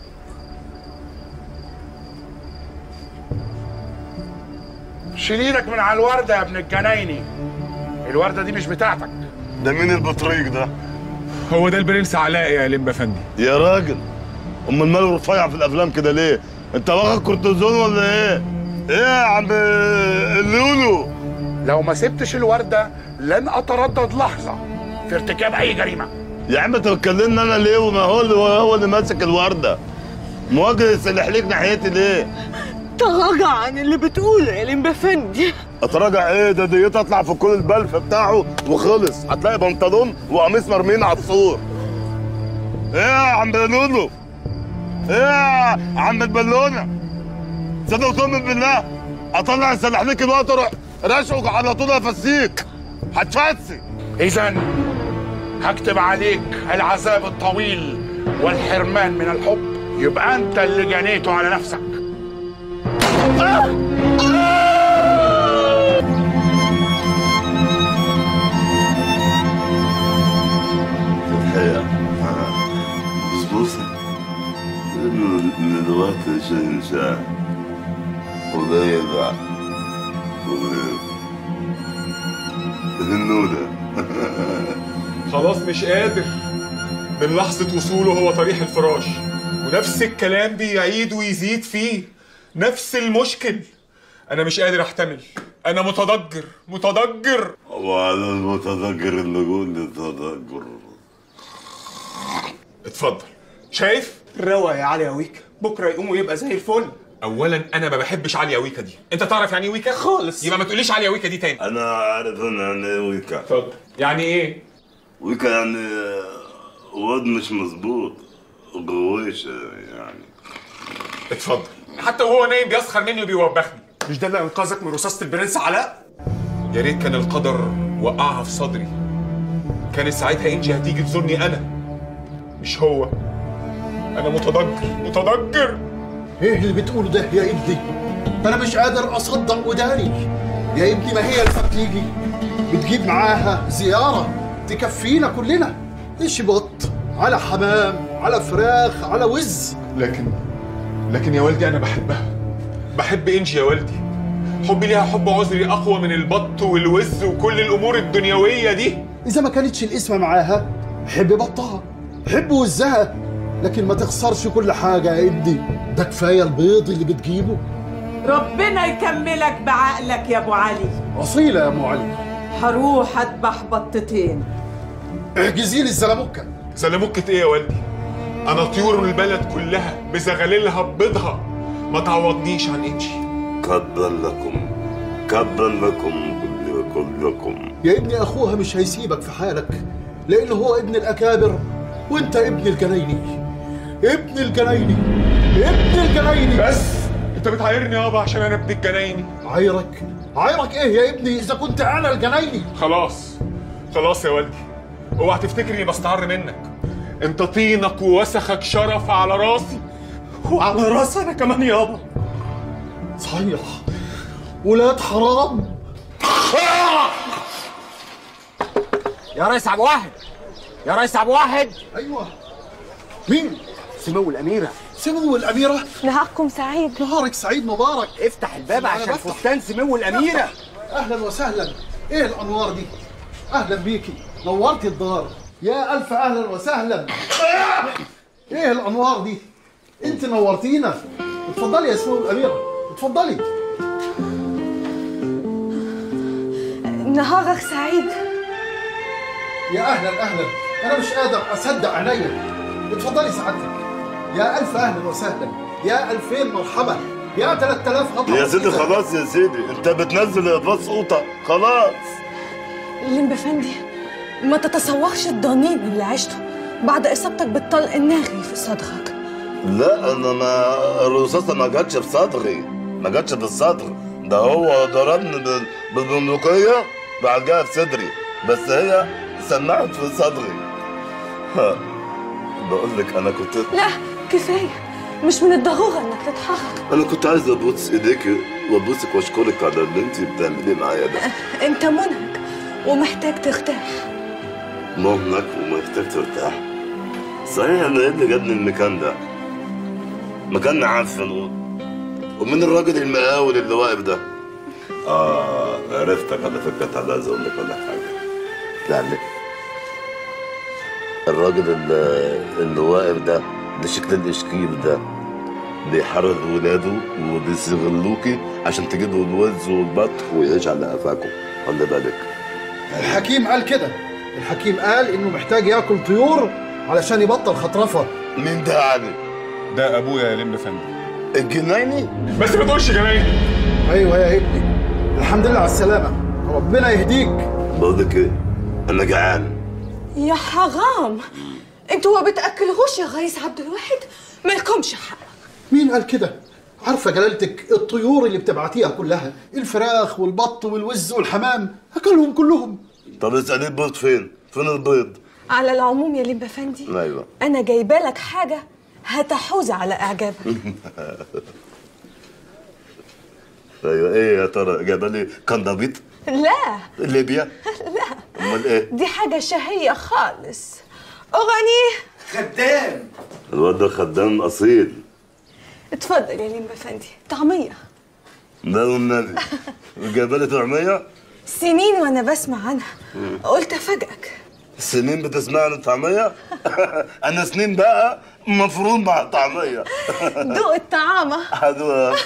شيل ايدك من على الوردة يا ابن الجنايني، الوردة دي مش بتاعتك. ده مين البطريق ده؟ هو ده البرنس علاء يا لمبا فندي. يا راجل امال ماله رفيع في الافلام كده ليه؟ انت واخد كورتيزون ولا ايه؟ ايه يا عم اللولو؟ لو ما سبتش الوردة لن اتردد لحظة في ارتكاب اي جريمة. يا عم انت بتكلمني انا ليه وما هو اللي ماسك الورده؟ مواجه يسلح ليك ناحيتي ليه؟ تراجع عن اللي بتقوله يا لمبا فندي. اتراجع ايه؟ ده ديت اطلع في كل البلف بتاعه وخلص، هتلاقي بنطلون وقميص مرمين على السور. ايه يا عم لولو؟ ايه يا عم البالونه؟ صدق وطمن بالله اطلع يسلح ليك الوقت اروح رشقك على طول افسيك، هتفسي. اذا هكتب عليك العذاب الطويل والحرمان من الحب، يبقى انت اللي جنيته على نفسك. الحقيقة بصبوصي من الوقت شنشا وضيبع النودة. خلاص مش قادر. من لحظة وصوله هو طريح الفراش، ونفس الكلام بيعيد ويزيد فيه، نفس المشكل. أنا مش قادر أحتمل، أنا متضجر. وعلى المتضجر اللي يقول لي تضجر. اتفضل. شايف؟ روق يا علي يا ويكا، بكره يقوم ويبقى زي الفل. اولا انا ما بحبش عليا ويكا دي. انت تعرف يعني ايه ويكا؟ خالص. يبقى ما تقوليش عليا ويكا دي تاني. انا عارف انا يعني ايه ويكا. اتفضل. يعني ايه ويكا؟ يعني واد مش مظبوط، غويش يعني. اتفضل. حتى وهو نايم بيسخر مني وبيوبخني. مش ده اللي انقذك من رصاصة البرنس علاء؟ يا ريت كان القدر وقعها في صدري، كانت ساعتها انجي هتيجي تزورني انا مش هو. انا متضجر. ايه اللي بتقوله ده يا ابني؟ انا مش قادر اصدق وداني يا ابني. ما هي لما بتيجي بتجيب معاها زياره تكفينا كلنا، ايش بط على حمام على فراخ على وز. لكن يا والدي انا بحب انجي يا والدي. حبي ليها حب عذري اقوى من البط والوز وكل الامور الدنيويه دي. اذا ما كانتش القسمه معاها حب بطها حب وزها، لكن ما تخسرش كل حاجه يا ابني. ده كفايه البيض اللي بتجيبه. ربنا يكملك بعقلك يا ابو علي. اصيله يا ام علي. هروح اذبح بطتين. احجزي لي الزلموكه. زلموكه ايه يا والدي؟ انا طيور البلد كلها بزغللها ببيضها ما تعوضنيش عن انجي. كبا لكم كلكم. يا ابني اخوها مش هيسيبك في حالك، لانه هو ابن الاكابر وانت ابن الجنايني. ابن الجنايني. بس انت بتعايرني يابا عشان انا ابن الجنايني. عايرك ايه يا ابني اذا كنت انا الجنايني؟ خلاص يا والدي، اوعى تفتكر اني بستعر منك. انت طينك ووسخك شرف على راسي وعلى راسي انا كمان يابا. صحيح ولاد حرام. يا ريس عبد واحد. ايوه مين؟ سمو الأميرة. نهاركم سعيد. نهارك سعيد مبارك. افتح الباب عشان فستان سمو الأميرة. أهلا وسهلا. إيه الأنوار دي؟ أهلا بيكي، نورتي الدار. يا ألف أهلا وسهلا. إيه الأنوار دي؟ أنت نورتينا. اتفضلي يا سمو الأميرة، اتفضلي. نهارك سعيد. يا أهلا أنا مش قادر أصدق عينيا. اتفضلي سعادتك. يا ألف أهلا وسهلا، يا 2000 مرحبا، يا 3000 خطوة. يا سيدي خلاص يا سيدي، أنت بتنزل الراس قوطة خلاص. الليمبي فندي، ما تتصورش الضنين اللي عشته بعد إصابتك بالطلق الناغي في صدرك. لا أنا الرصاصة ما جاتش في صدري، ما جاتش في الصدر، ده هو ضربني بالبندقية بعد جاها في صدري، بس هي سمعت في صدري. بقول لك انا كنت لا كفايه، مش من الضروره انك تتحرك. انا كنت عايز ابوس ايديكي وابوسك واشكرك على اللي انت بتعمليه معايا ده. انت منهك ومحتاج ترتاح. منهك ومحتاج ترتاح؟ صحيح انا ايه اللي جابني المكان ده؟ مكان معفن ومن الراجل المقاول اللي واقف ده. عرفتك على فكره. تعالى عايز اقول لك ولا حاجه. يعني الراجل اللي واقف ده بشكل الاشكيل ده بيحرض ولاده وبيستغلوكي عشان تجيبوا الوز والبط ويعيش على قفاكم. خلي بالك. الحكيم قال كده، الحكيم قال انه محتاج ياكل طيور علشان يبطل خطرفه. مين ده يعني؟ ده ابويا يا لمبي فندي. الجنايني؟ بس ما تقولش جنايني. ايوه يا ابني، الحمد لله على السلامه، ربنا يهديك. بقول لك ايه؟ انا جعان. يا حرام، انتوا ما بتاكلهوش يا ريس عبد الواحد؟ مالكمش حق. مين قال كده؟ عارفه جلالتك الطيور اللي بتبعتيها كلها، الفراخ والبط والوز والحمام، اكلهم كلهم. طب اسالي البيض فين؟ فين البيض؟ على العموم يا لمبي فندي، ايوه انا جايبه لك حاجه هتحوز على اعجابك. ايوه ايه يا ترى؟ جايبه لي كندبيط؟ لا ليبيا؟ لا امال ايه؟ دي حاجه شهيه خالص. اغني خدام. الواد ده خدام اصيل. اتفضل يا لمبي فندي، طعميه. لا والنبي. جايبه لي طعميه؟ سنين وانا بسمع عنها، قلت افاجئك. سنين بتسمع عن الطعميه؟ انا سنين بقى مفروض مع الطعميه. دوق الطعامه. هدوق.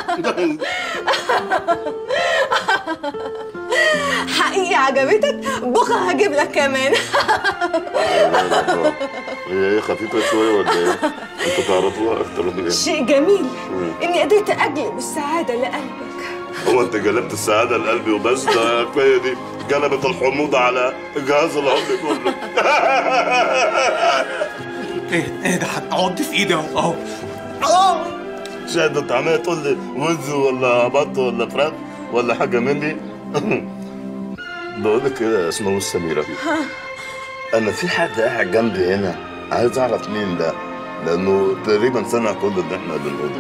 حقيقي عجبتك؟ بكره هجيب لك كمان. هي خفيفه شويه ولا ايه؟ انتوا تعرفوها اكتر من ايه؟ شيء جميل اني قدرت اجلب السعاده لقلبك. هو انت جلبت السعاده لقلبي وبس؟ ده كفايه دي جلبت الحموضه على الجهاز الهضمي كله. ايه ده هتعض في ايدي اهو. شاهد انت عمال تقول لي وز ولا بط ولا فراخ ولا حاجه من دي. بقول لك ايه يا اسمه سميره، انا في حد قاعد جنبي هنا عايز اعرف مين ده، لانه تقريبا سمع كل اللي احنا بنقوله.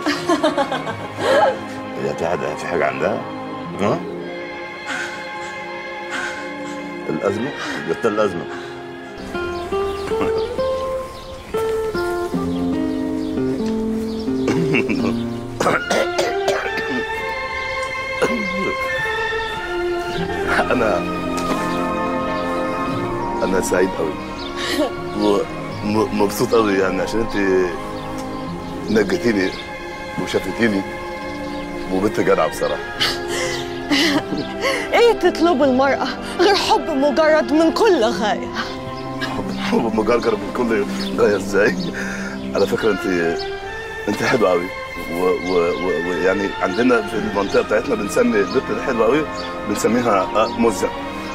هي في حاجه عندها؟ ها؟ الازمه؟ جبت الازمه. أنا سعيد قوي ومبسوط قوي يعني عشان أنت نجتيني وشافتيني وبنت جدعة بصراحة. ايه تطلب المرأة غير حب مجرد من كل غاية؟ حب مجرد من كل غاية ازاي؟ على فكرة أنت حلوة قوي ويعني عندنا في المنطقة بتاعتنا بنسمي البنت الحلوة قوي بنسميها مزة.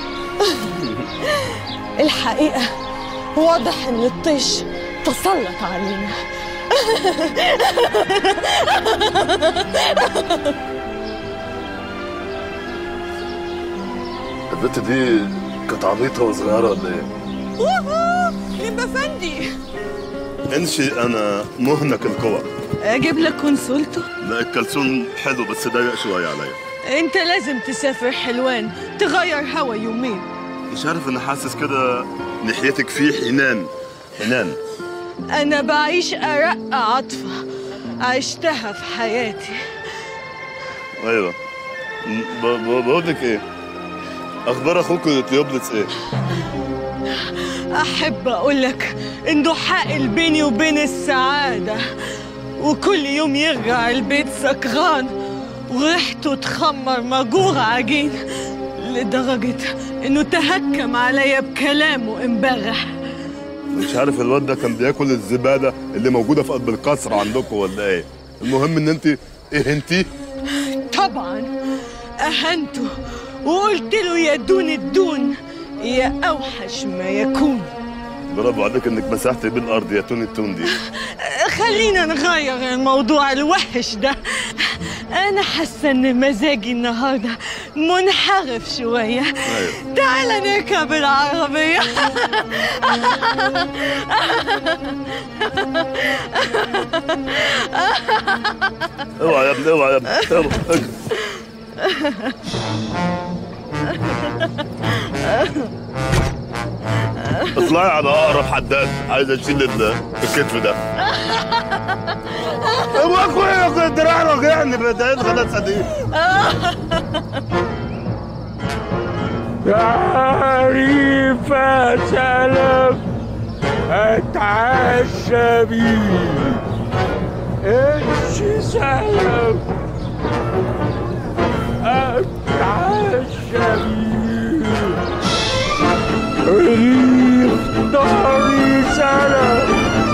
الحقيقة واضح ان الطيش تسلط علينا. البنت دي كانت عبيطة وصغيرة ولا ايه؟ لمبا فندي انشي انا مهنك القوى. اجيب لك كونسولته؟ لا الكلسون حلو بس ضيق شوية عليا. انت لازم تسافر حلوان تغير هوا يومين. مش عارف انا حاسس كده ناحيتك في حنان. انا بعيش ارق عاطفة عشتها في حياتي. ايوه بقول لك ايه، اخبار اخوك تيوبلتس ايه؟ احب اقول لك انه حائل بيني وبين السعادة، وكل يوم يرجع البيت سكران وريحته تخمر مجوع عجين، لدرجة انه تهكم عليا بكلامه امبارح. مش عارف الواد ده كان بياكل الزبالة اللي موجودة في قلب القصر عندكم ولا ايه؟ المهم ان انت اهنتيه؟ طبعا اهنته وقلت له يا دون الدون يا اوحش ما يكون. برافو عليك انك مسحتي بالارض يا تون التون دي. خلينا نغير الموضوع الوحش ده. انا حاسه ان مزاجي النهارده منحرف شويه. أيوة. تعال نركب العربيه. اوعى يا ابني اوعى يا ابني. اطلعي على اقرب حداد، عايز اشيل الكتف ده. هو اخويا الدراع رجعني بدأ الغلاسه دي. تعريف سلام اتعشى بيه. ايش سلام اتعشى بيه. رغيف طري سلام.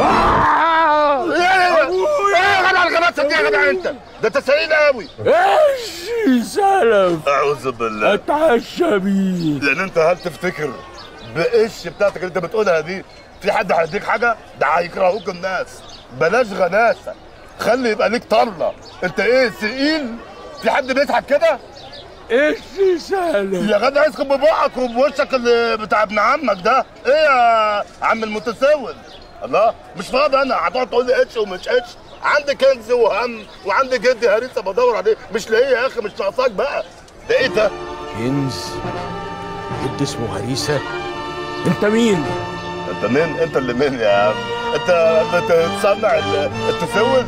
ايه غدا الغلاسه دي يا جدع انت؟ ده انت سعيد قوي. ايش سلام اعوذ بالله اتعشى بيه. لان انت هل تفتكر بقش بتاعتك اللي انت بتقولها دي في حد هيديك حاجه؟ ده هيكرهوك الناس. بلاش غلاسه، خلي يبقى ليك طله. انت ايه ثقيل؟ في حد بيضحك كده؟ ايش سهل يا جدع اسكت ببقك وبوشك اللي بتاع ابن عمك ده. ايه يا عم المتسول؟ الله مش فاضي انا هتقعد تقول لي اتش ومش اتش. عندي كنز وهم وعندي جدي هريسه بدور عليه مش لاقيه يا اخي. مش ناقصاك بقى. ده ايه ده؟ كنز؟ جد اسمه هريسه؟ انت مين؟ انت مين؟ انت اللي مين يا عم؟ انت بتصنع التسول؟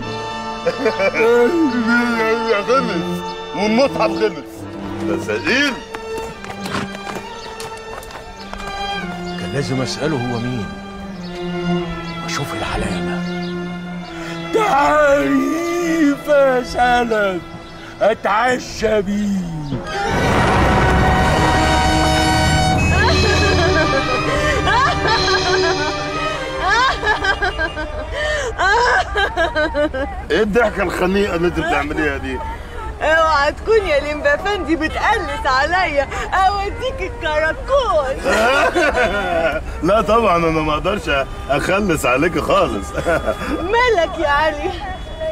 غلس والمصحف غلس. ده ثقيل. كان لازم اساله هو مين واشوف العلامه. تعريف يا سلام اتعشى بيه. ايه الضحكه الخنيقه اللي انت بتعمليها دي؟ اوعى تكون يا لمبا فندي بتقلس عليا اوديك الكراكون. لا طبعا انا ما اقدرش اخلص عليك خالص. مالك يا علي؟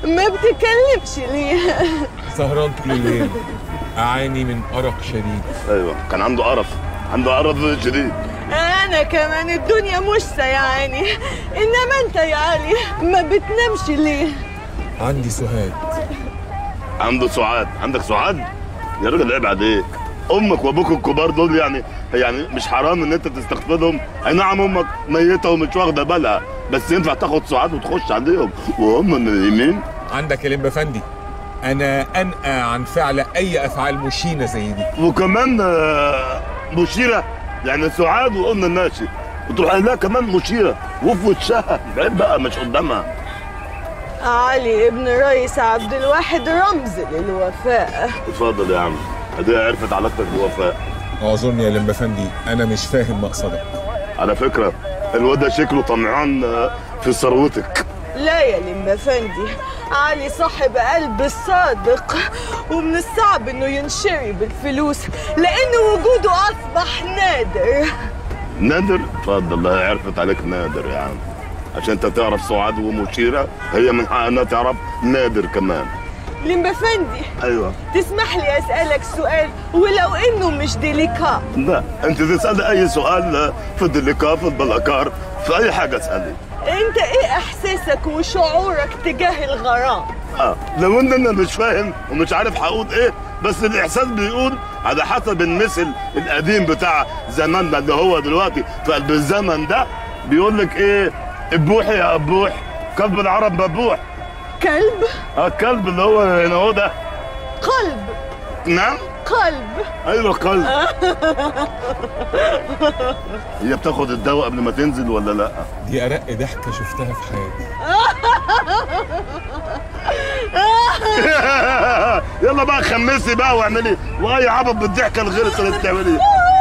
ما بتكلمش ليه؟ سهران طول الليل، اعاني من ارق شديد. ايوه كان عنده قرف، عنده قرف شديد. انا كمان الدنيا مش سيعاني، انما انت يا علي ما بتنامش ليه؟ عندي سهاد. عنده سعاد؟ عندك سعاد؟ يا راجل عيب عليك، امك وابوك الكبار دول يعني مش حرام ان انت تستقبلهم؟ اي نعم امك ميته ومش واخده بالها، بس ينفع تاخد سعاد وتخش عليهم وهم نايمين؟ عندك يا لمبا فندي، انا انأى عن فعل اي افعال مشينه زي دي. وكمان مشيره يعني سعاد وقلنا الناشي وتروح لها كمان مشيره وفي وشها، عيب بقى مش قدامها. علي ابن رئيس عبد الواحد رمز للوفاء. اتفضل يا عم، ادي عرفت علاقتك بوفاء. اعذرني يا لمبا فندي، انا مش فاهم مقصدك. على فكره الواد ده شكله طمعان في ثروتك. لا يا لمبا فندي، علي صاحب قلب صادق، ومن الصعب انه ينشري بالفلوس لان وجوده اصبح نادر. نادر؟ اتفضل، الله عرفت عليك نادر يا عم، عشان انت تعرف سعاد ومشيره هي من حقها انها تعرف نادر كمان. لمبا فندي، ايوه تسمح لي اسالك سؤال ولو انه مش ديليكا؟ لا، انت تسالي اي سؤال في الديليكا في البلاكار في اي حاجه اسالي. انت ايه احساسك وشعورك تجاه الغرام؟ لو ان انا مش فاهم ومش عارف هقول ايه، بس الاحساس بيقول على حسب المثل القديم بتاع زماننا اللي هو دلوقتي في قلب الزمن ده بيقول لك ايه؟ ابوحي يا ابوح، كلب العرب مبوح. كلب؟ الكلب اللي هو هنا هو ده. قلب. نعم؟ قلب. ايوه قلب. هي بتاخد الدواء قبل ما تنزل ولا لا؟ دي ارق ضحكه شفتها في حياتي. يلا بقى خمسي بقى واعملي واي عبط بالضحكه الغير اللي بتعمليه.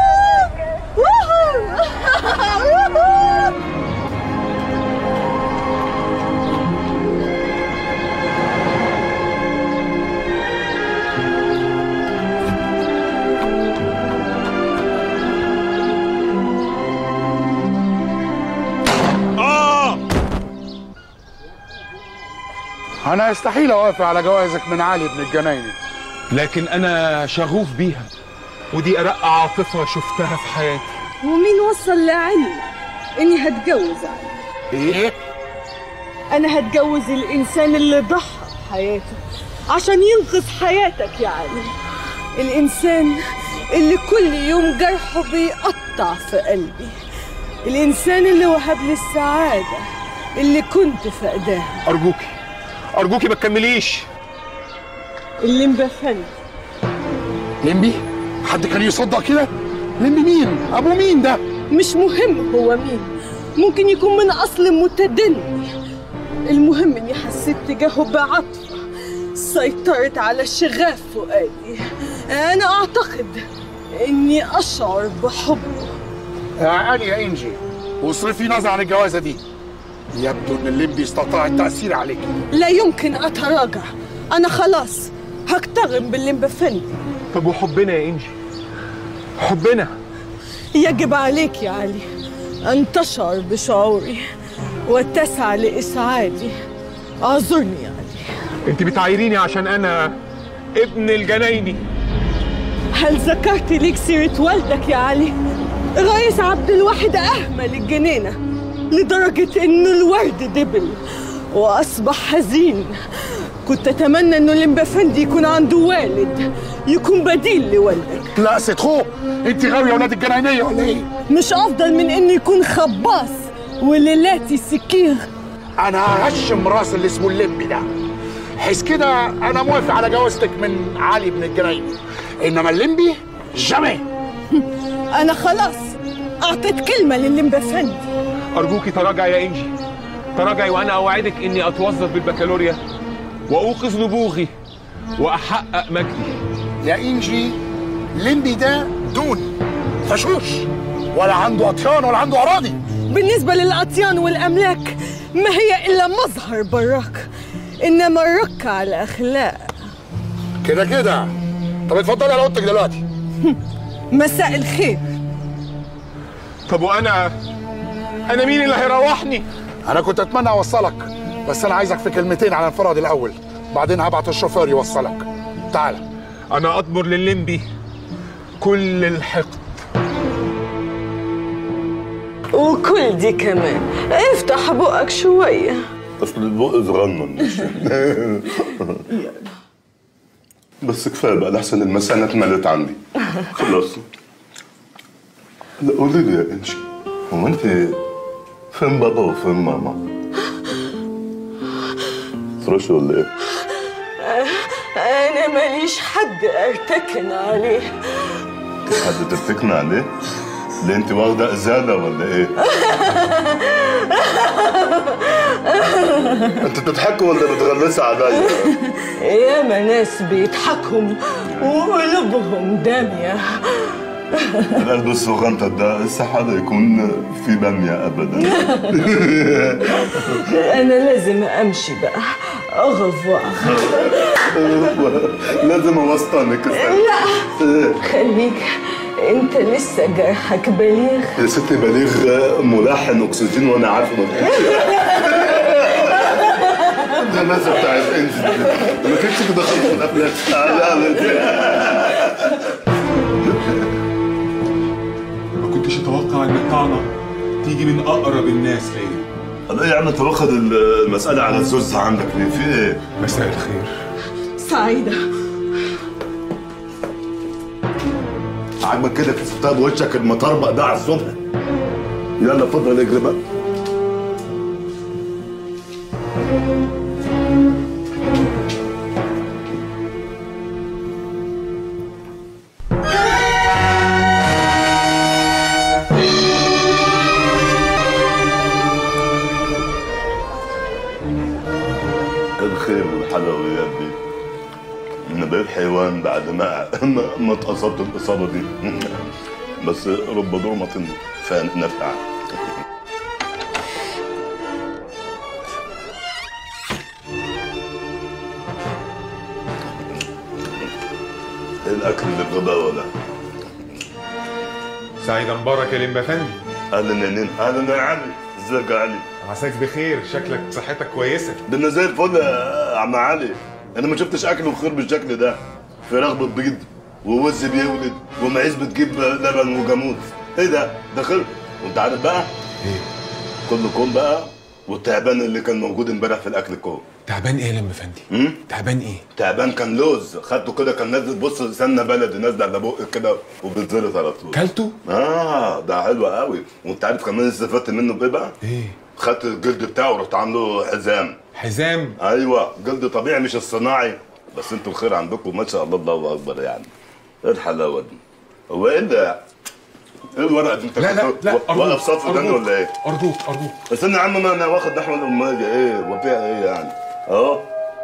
أنا يستحيل أوافق على جوازك من علي بن الجنايني، لكن أنا شغوف بيها، ودي أرق عاطفة شفتها في حياتي. ومين وصل لعلي إني هتجوز علي؟ إيه؟ أنا هتجوز الإنسان اللي ضحى بحياته عشان ينقذ حياتك يا علي، الإنسان اللي كل يوم جرحه بيقطع في قلبي، الإنسان اللي وهب لي السعادة اللي كنت فقداها. أرجوكي ما تكمليش. اللمبا فندي. لمبي؟ حد كان يصدق كده؟ لمبي مين؟ أبو مين ده؟ مش مهم هو مين، ممكن يكون من أصل متدني، المهم إني حسيت تجاهه بعطفة سيطرت على شغاف فؤادي. أنا أعتقد إني أشعر بحبه. علي يا إنجي، واصرفي نظر عن الجوازة دي، يبدو ان اللمبي استطاع التأثير عليك. لا يمكن اتراجع، انا خلاص هكتغم باللمبا فندي. طب وحبنا يا انجي؟ حبنا يجب عليك يا علي ان تشعر بشعوري وتسعى لاسعادي. اعذرني يا علي. انت بتعايريني عشان انا ابن الجنايني. هل ذكرت ليك سيرة والدك يا علي؟ رئيس عبد الواحد اهمل الجنينة لدرجة إنه الورد دبل وأصبح حزين. كنت أتمنى إنه لمبا فندي يكون عنده والد يكون بديل لوالدك. لا ست خو، أنت غاوية ولاد الجناينية ولا إيه؟ مش أفضل من إنه يكون خباص وليلاتي سكير؟ أنا ههشم راس اللي اسمه اللمبي ده، حيث كده أنا موافق على جوازتك من علي بن الجنايني، إنما اللمبي جامي. أنا خلاص أعطيت كلمة للمبا فندي. أرجوكي تراجعي يا إنجي، تراجعي وأنا أوعدك إني أتوظف بالبكالوريا وأوقظ نبوغي وأحقق مجدي. يا إنجي لمبي ده دون فشوش، ولا عنده أطيان ولا عنده أراضي. بالنسبة للأطيان والأملاك ما هي إلا مظهر براك، إنما الرك على الأخلاق. كده كده. طب اتفضلي على أوضتك دلوقتي. مساء الخير. طب وأنا مين اللي هيروحني؟ أنا كنت أتمنى أوصلك، بس انا عايزك في كلمتين على انفراد الاول، بعدين هبعت الشوفير يوصلك. تعال. انا اطمر لللمبي كل الحقد وكل دي كمان. افتح بقك شوية. اصل البق صغنن. بس كفايه بقى لحسن المسانه اتملت عندي. خلاص. لا قولي لي يا انشي، هو انت فين بابا وفين ماما؟ فرش ولا ايه؟ انا ماليش حد ارتكن عليه. حد ترتكن عليه؟ ليه انت واخده ازاله ولا ايه؟ انت بتضحكوا ولا بتغلسي عليا؟ ياما ناس بيضحكهم وقلوبهم داميه. القلب الصغنطة ده استحالة يكون في بامية أبدا. أنا لازم أمشي بقى. أغفوار. لازم أوسطنك. لا خليك، أنت لسه جرحك بليغ. يا ستي بليغ ملحن أكسجين وأنا عارفة ما ده الناس بتاعت انزل ما كنتش كده خالص في الأفلام. كنتش اتوقع ان الطعنه تيجي من اقرب الناس ليا. الله يا عم انت واخد المساله على الزوز عندك ليه؟ في ايه؟ مساء الخير. سعيده. عاجبك كده كسبتها بوشك المطربق ده على الصبح؟ يلا اتفضل اجري بقى. الخير والحلويات دي انا بقيت حيوان بعد ما اتأصبت الاصابه دي. بس رب ضرمة فنفع. ايه الاكل اللي بغباوه ده؟ سعيدة مبارك يا لمبا فندي. اهلا يا نين. اهلا يا علي. ازيك يا علي؟ عساك بخير، شكلك صحتك كويسه. ده انا زي الفل يا عم علي. انا ما شفتش اكل وخير بالشكل ده. فراخ بتبيض ووز بيولد ومعيز بتجيب لبن وجاموس. ايه ده؟ ده خير. وانت عارف بقى؟ ايه؟ كله كوم بقى والتعبان اللي كان موجود امبارح في الاكل كوم. تعبان ايه يا لمبا فندي؟ تعبان ايه؟ تعبان كان لوز، خدته كده كان نازل بص سمنه بلدي نازله على بقك كده وبتزلط على طول. كلته؟ ده حلو قوي. وانت عارف كمان استفدت منه بايه بقى؟ ايه؟ خدت الجلد بتاعه ورحت عامله حزام. حزام؟ ايوه جلد طبيعي مش الصناعي. بس انتوا الخير عندكم ما شاء الله الله اكبر يعني. ايه الحلاوه دي؟ هو ايه ده؟ ايه الورقه دي؟ انت لا واقف صف داني ولا ايه؟ ارجوك استنى يا عم انا واخد نحو الاماجه. ايه وفيها ايه يعني؟ اهو.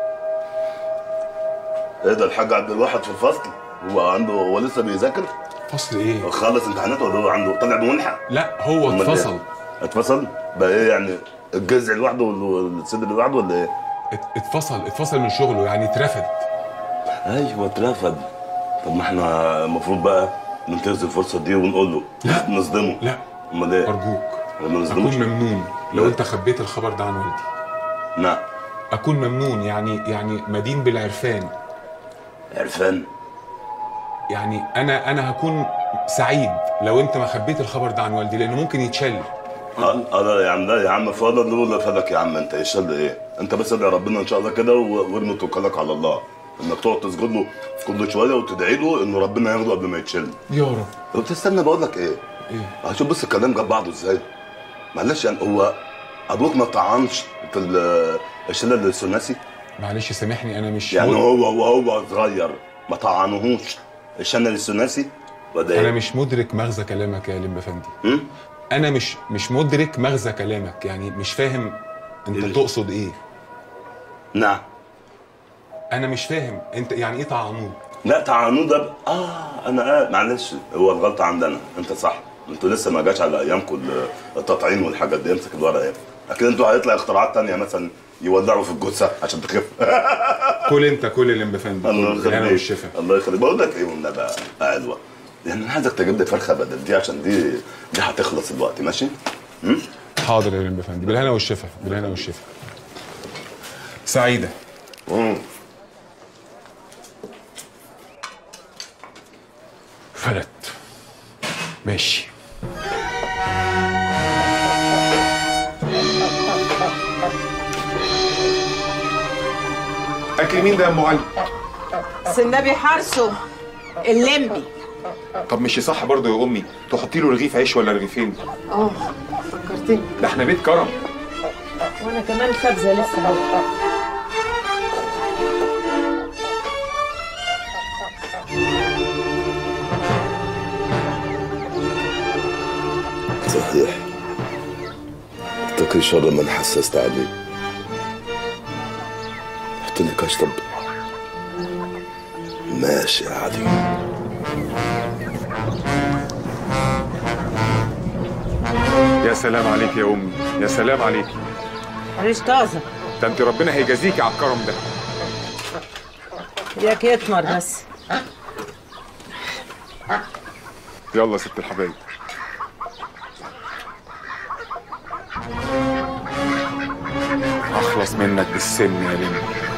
ايه ده الحاج عبد الواحد في الفصل؟ هو لسه بيذاكر؟ فصل ايه؟ خلص امتحاناته ولا هو عنده طالع بمنحه؟ لا هو اتفصل. إيه؟ اتفصل؟ بقى ايه يعني الجذع لوحده والصدر لوحده ولا ايه؟ اتفصل من شغله يعني اترفد. ايوه اترفد. طب ما احنا المفروض بقى ننتهز الفرصه دي ونقول له لا نصدمه. لا امال ايه؟ ارجوك ما نصدموش. اكون ممنون لو انت خبيت الخبر ده عن والدي. نعم. اكون ممنون يعني مدين بالعرفان. عرفان؟ يعني انا هكون سعيد لو انت ما خبيت الخبر ده عن والدي لانه ممكن يتشل. لا يا عم لا يا عم فضل ولا فلك يا عم انت يشل ايه؟ انت بس ادعي ربنا ان شاء الله كده وارمي توكلك على الله. انك تقعد تسجد له كل شويه وتدعي له انه ربنا ياخده قبل ما يتشل. يا رب. طب تستنى بقول لك ايه؟ هشوف بس الكلام جاب بعضه ازاي؟ معلش يعني هو ابوك ما طعنش في الشلل الثلاثي؟ معلش سامحني انا مش يعني هو صغير ما طعنهوش الشلل الثلاثي ولا ايه؟ انا مش مدرك مغزى كلامك يا لمبا فندي. انا مش مدرك مغزى كلامك يعني مش فاهم انت بتقصد ايه. نعم. انا مش فاهم انت يعني ايه طعنوه؟ لا طعنوه ده انا معلش هو الغلطه عندنا. انت صح. انتوا لسه ما جاش على ايامكم التطعيم والحاجات دي. امسك الورقه ايه. اكيد انتوا هيطلع اختراعات تانية مثلا يولعوا في الجثه عشان تخف. كل اللي بفندم. الله يخليك. والشفا. الله يخليك. بقول لك ايه والنبي حلوه يعني انا عايزك تجيب لي فرخه بدل دي عشان دي هتخلص الوقت. ماشي؟ حاضر يا لمبا فندم. بالهنا والشفا بالهنا والشفا. سعيدة. فلت. ماشي. اكل مين ده يا ام علي؟ سنبي حرسه اللمبي. طب مش صح برضه يا امي تحطي له رغيف عيش ولا رغيفين؟ فكرتني. ده احنا بيت كرم. وانا كمان خبزه لسه. صحيح، اتقي شر من حسست عليه. حط لي كشطب. ماشي يا علي. يا سلام عليك يا امي، يا سلام عليك. عيش طازه. ده انت ربنا هيجازيكي على الكرم ده. ياك يتمر بس. يلا يا ست الحبايب. اخلص منك بالسن يا بنتي.